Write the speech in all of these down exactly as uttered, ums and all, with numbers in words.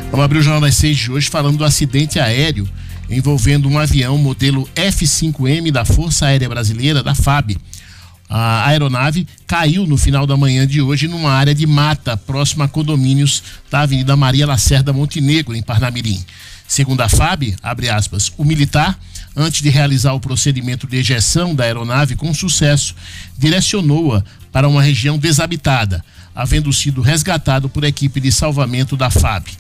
Vamos abrir o Jornal das Seis de hoje falando do acidente aéreo envolvendo um avião modelo F cinco M da Força Aérea Brasileira, da F A B. A aeronave caiu no final da manhã de hoje numa área de mata próxima a condomínios da Avenida Maria Lacerda Montenegro, em Parnamirim. Segundo a F A B, abre aspas, o militar, antes de realizar o procedimento de ejeção da aeronave com sucesso, direcionou-a para uma região desabitada, havendo sido resgatado por equipe de salvamento da F A B.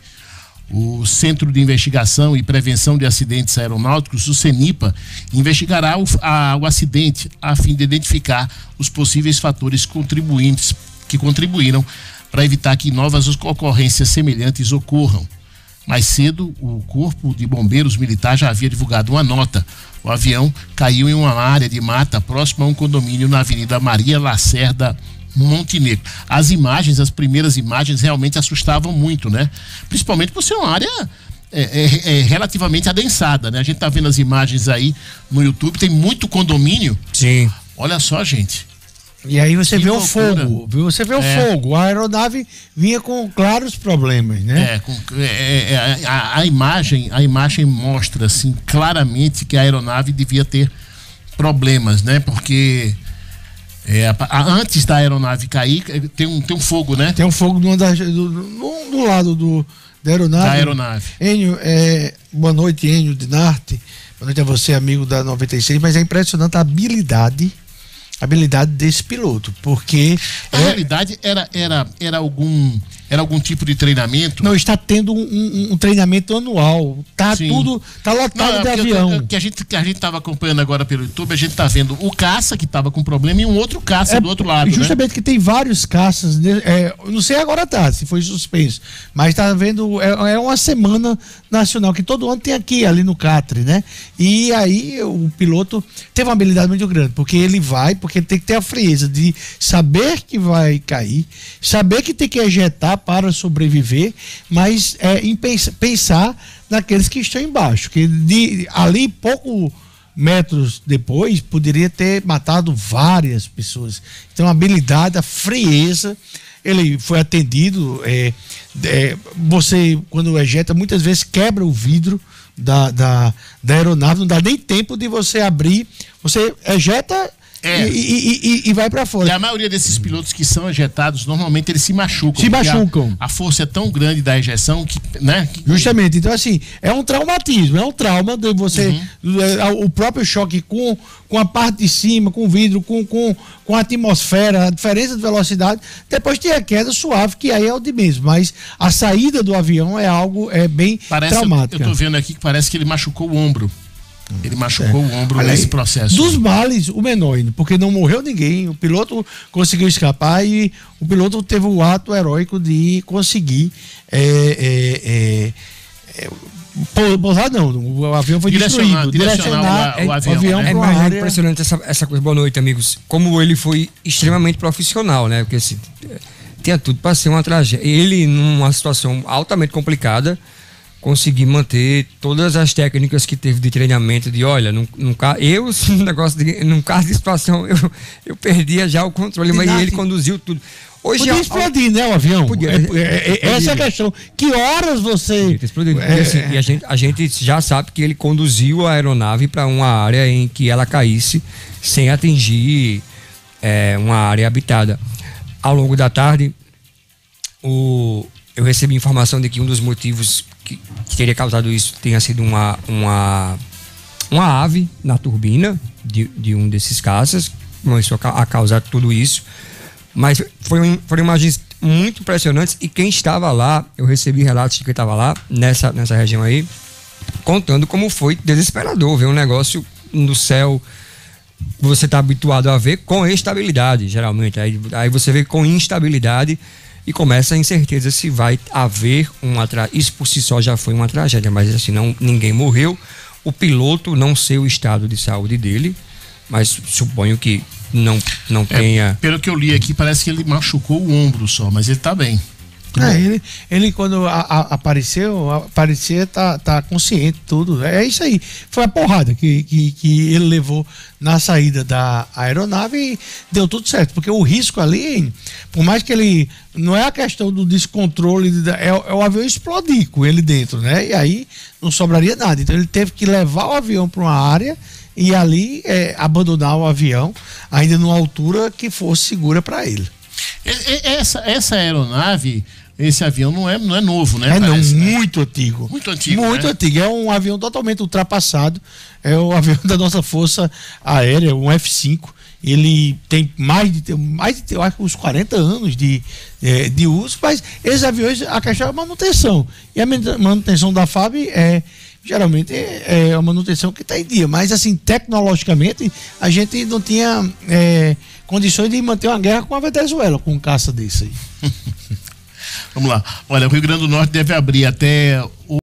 O Centro de Investigação e Prevenção de Acidentes Aeronáuticos, o CENIPA, investigará o, a, o acidente a fim de identificar os possíveis fatores contribuintes que contribuíram para evitar que novas ocorrências semelhantes ocorram. Mais cedo, o Corpo de Bombeiros Militar já havia divulgado uma nota. O avião caiu em uma área de mata próxima a um condomínio na Avenida Maria Lacerda Montenegro. As imagens, as primeiras imagens realmente assustavam muito, né? Principalmente por ser uma área é, é, é, relativamente adensada, né? A gente tá vendo as imagens aí no YouTube, tem muito condomínio. Sim. Olha só, gente. E aí você que vê loucura. o fogo, viu? Você vê o É. fogo. A aeronave vinha com claros problemas, né? É, com, é, é, a, a imagem, a imagem mostra assim claramente que a aeronave devia ter problemas, né? Porque É, a, a, antes da aeronave cair, tem um, tem um fogo, né? Tem um fogo do, do, do, do lado do, da aeronave. Da aeronave. Enio, é, boa noite, Enio Dinarte. Boa noite a você, amigo da noventa e seis. Mas é impressionante a habilidade, a habilidade desse piloto, porque... Na é, realidade, era, era, era algum... Era algum tipo de treinamento? Não, está tendo um, um, um treinamento anual. Tá Sim. tudo, tá lotado Não, de avião. Eu, que a gente que a gente estava acompanhando agora pelo YouTube, a gente tá vendo o caça que estava com problema e um outro caça é, do outro lado. Justamente, né? Que tem vários caças. É, não sei agora tá, se foi suspenso, mas tá vendo, é, é uma semana nacional que todo ano tem aqui, ali no Catre, né? E aí o piloto teve uma habilidade muito grande, porque ele vai, porque ele tem que ter a frieza de saber que vai cair, saber que tem que ejetar para sobreviver, mas é, em pens pensar naqueles que estão embaixo, que de, ali pouco metros depois poderia ter matado várias pessoas. Então a habilidade, a frieza, ele foi atendido, é, é, você quando ejeta muitas vezes quebra o vidro da, da, da aeronave, não dá nem tempo de você abrir, você ejeta É. E, e, e, e vai pra fora. E a maioria desses pilotos que são ejetados, normalmente eles se machucam. Se machucam. A, a força é tão grande da ejeção que, né? Que... Justamente. Então, assim, é um traumatismo, é um trauma de você. Uhum. O próprio choque com, com a parte de cima, com o vidro, com, com, com a atmosfera, a diferença de velocidade. Depois tem a queda suave, que aí é o de mesmo. Mas a saída do avião é algo é bem parece, traumático. Eu tô vendo aqui que parece que ele machucou o ombro. Ele machucou é. o ombro Olha nesse aí, processo. Dos males, o menor, porque não morreu ninguém. O piloto conseguiu escapar e o piloto teve o ato heróico de conseguir é, é, é, pousar, não. O avião foi direcionar, destruído. Direcionar, direcionar o, o avião. O avião é, né? mas área... é impressionante essa, essa coisa. Boa noite, amigos. Como ele foi extremamente profissional, né? Porque assim, tinha tudo para ser uma tragédia. Ele, numa situação altamente complicada, conseguir manter todas as técnicas que teve de treinamento, de olha, num, num, eu, num negócio de, num caso de situação, eu, eu perdia já o controle, mas ele conduziu tudo. Hoje, podia explodir, né, o avião? Podia, é, é, é, essa é a questão. Que horas você... É, assim, e a gente, a gente já sabe que ele conduziu a aeronave para uma área em que ela caísse sem atingir é, uma área habitada. Ao longo da tarde, o, eu recebi informação de que um dos motivos que, que teria causado isso tenha sido uma, uma, uma ave na turbina de, de um desses caças, começou a causar tudo isso. Mas foram, foram imagens muito impressionantes e quem estava lá, eu recebi relatos de quem estava lá, nessa, nessa região aí, contando como foi desesperador ver um negócio no céu que você está habituado a ver com estabilidade, geralmente. Aí, aí você vê com instabilidade e começa a incerteza se vai haver uma tragédia. Isso por si só já foi uma tragédia, mas assim, não, ninguém morreu. O piloto, não sei o estado de saúde dele, mas suponho que não, não tenha... É, pelo que eu li aqui, parece que ele machucou o ombro só, mas ele tá bem. Muito é, bom. ele, ele quando a, a, apareceu, aparecia, tá, tá consciente, tudo. É isso aí. Foi a porrada que, que, que ele levou na saída da aeronave e deu tudo certo. Porque o risco ali, por mais que ele. Não é a questão do descontrole, é, é o avião explodir com ele dentro, né? E aí não sobraria nada. Então ele teve que levar o avião para uma área e ali é, abandonar o avião, ainda numa altura que fosse segura para ele. Essa, essa aeronave, esse avião não é, não é novo, né? É Parece, não, né? muito antigo. Muito antigo, Muito né? antigo. É um avião totalmente ultrapassado. É o avião da nossa Força Aérea, um F cinco. Ele tem mais de, mais de eu acho, uns quarenta anos de, é, de uso, mas esses aviões, a questão é a manutenção. E a manutenção da F A B é, geralmente, é, é uma manutenção que está em dia. Mas, assim, tecnologicamente, a gente não tinha é, condições de manter uma guerra com a Venezuela, com um caça desse aí. Vamos lá. Olha, o Rio Grande do Norte deve abrir até